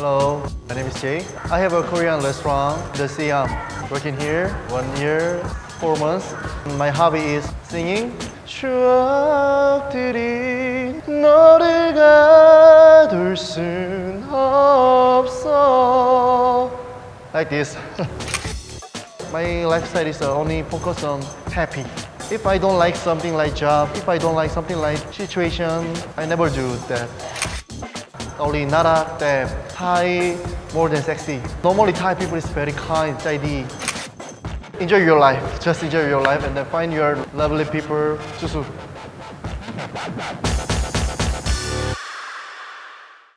Hello, my name is Jay. I have a Korean restaurant, the Siam. Working here 1 year, 4 months. My hobby is singing. 추억들이 너를 가둘 순 없어. Like this. My lifestyle is only focused on happy. If I don't like something like job, if I don't like something like situation, I never do that. Only Narak, Deb, Thai, more than sexy. Normally Thai people is very kind, ใจดี. Enjoy your life, just enjoy your life and then find your lovely people. Susu.